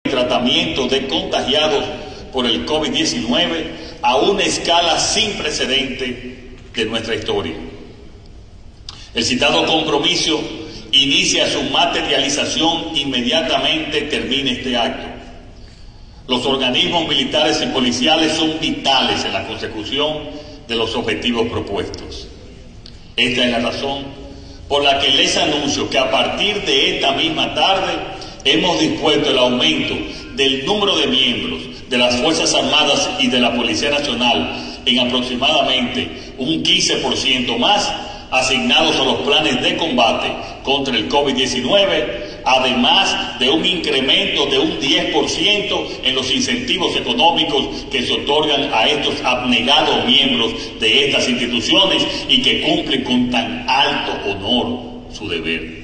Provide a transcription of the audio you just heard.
tratamiento de contagiados por el COVID-19 a una escala sin precedente de nuestra historia. El citado compromiso inicia su materialización inmediatamente termine este acto. Los organismos militares y policiales son vitales en la consecución de los objetivos propuestos. Esta es la razón por la que les anuncio que a partir de esta misma tarde hemos dispuesto el aumento del número de miembros de las Fuerzas Armadas y de la Policía Nacional en aproximadamente un 15% más, asignados a los planes de combate contra el COVID-19, además de un incremento de un 10% en los incentivos económicos que se otorgan a estos abnegados miembros de estas instituciones y que cumplen con tan alto honor su deber.